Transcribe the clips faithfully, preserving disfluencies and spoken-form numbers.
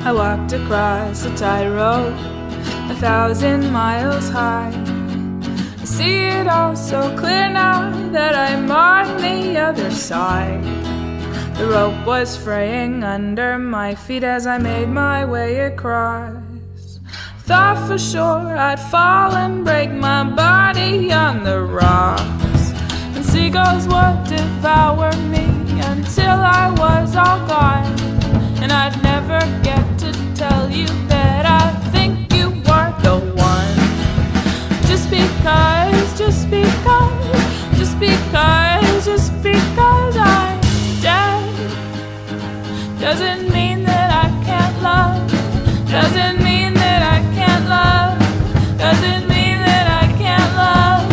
I walked across a tightrope, a thousand miles high. I see it all so clear now that I'm on the other side. The rope was fraying under my feet as I made my way across. Thought for sure I'd fall and break my body on the rocks, and seagulls would devour me until I was all gone. And I'd never get to tell you that I think you are the one. Just because, just because, just because, just because I'm dead doesn't mean that I can't love. Doesn't mean that I can't love. Doesn't mean that I can't love.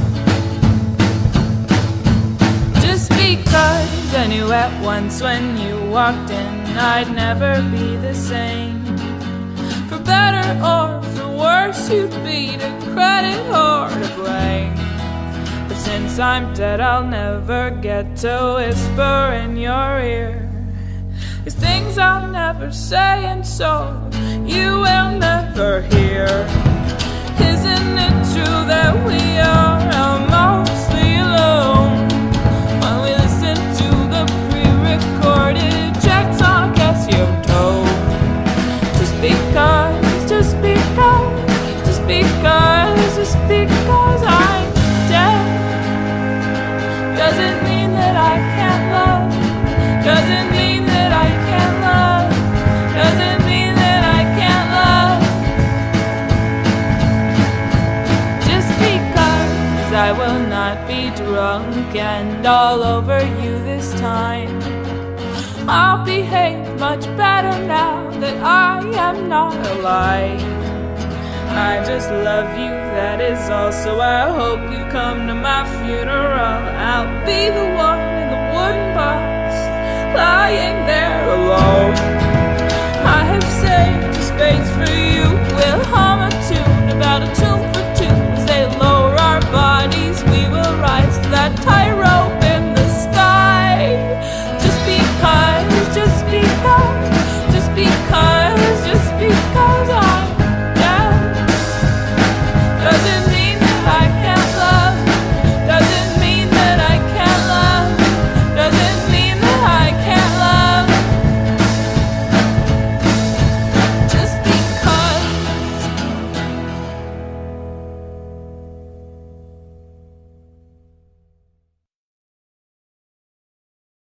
Just because I knew at once when you walked in I'd never be the same. For better or for worse, you'd be to credit or to blame. But since I'm dead, I'll never get to whisper in your ear. There's things I'll never say, and so you will never hear. Isn't it true that we are mostly alone when we listen to the pre-recorded tracks on a Casio tone? Just because, just because, just because, just because I'm dead doesn't mean that I can't love. Doesn't mean that I can't love. Doesn't mean that I can't love. Just because I will not be drunk and all over you this time. I'll behave much better now that I am not alive. I just love you, that is all. So I hope you come to my funeral. I'll be the one in the wooden box lying